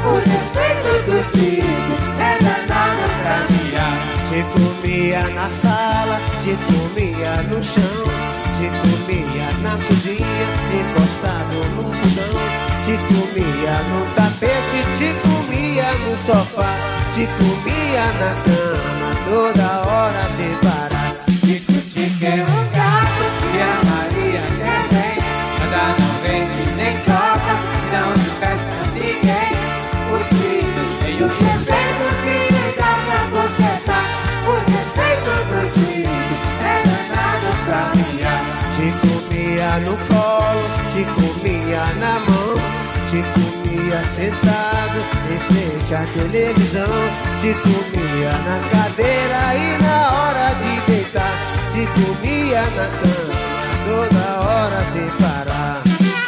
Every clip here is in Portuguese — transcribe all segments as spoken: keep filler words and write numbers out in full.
o defeito dos filhos é danado pra miar. Te comia na sala, te comia no chão, te comia na cozinha, encostado no fogão, te comia no tapete, te comia no sofá, te comia na cama, toda hora sem parar. Tico-tico é um gato que a Maria quer bem, anda não vende nem toca, não empresta ninguém. Os filhos têm o defeito que nem dá pra consertar. O defeito dos filhos é danado pra miar. Te comia no colo, te comia na mão, te comia sentado em frente à televisão, te comia na cadeira e na hora de deitar, te comia na cama, toda hora sem parar.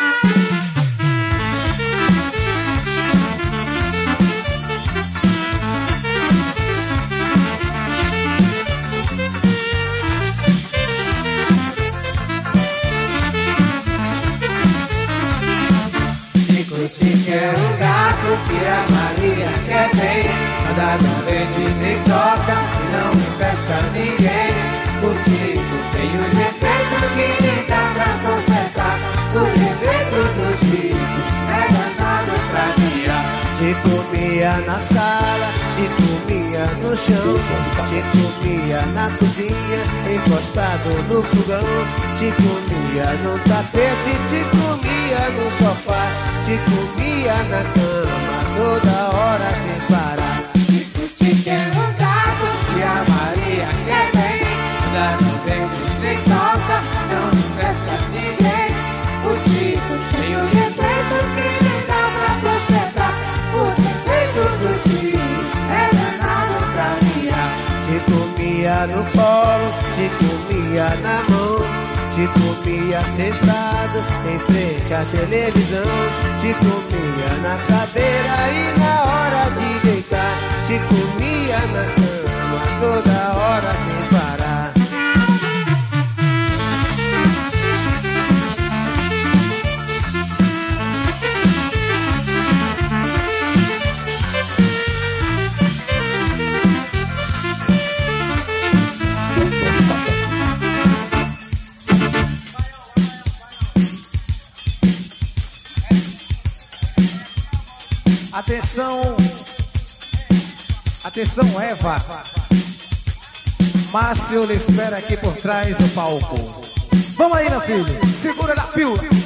Tico-tico é um gato que a Maria quer bem, anda não vende nem toca e não empresta ninguém. O Tico tem o defeito que nem dá pra consertar. O defeito dos filhos é danado pra miar. Te comia na sala, te comia no chão, te comia na cozinha, encostado no fogão, te comia no tapete, te comia no sofá, te comia na cama, toda hora sem parar. Tico-tico é um gato que a Maria quer bem, anda não vende nem toca, não empresta ninguém. O Tico tem o defeito que nem dá pra consertar. O defeito dos filhos é danado pra miar. Te comia no colo, te comia na mão, te comia sentado em frente à televisão, te comia na cadeira e na hora de deitar, te comia na cama, toda hora sem parar. Atenção, atenção Eva, Márcio lhe espera aqui por trás do palco. Vamos aí, meu filho, segura na fila.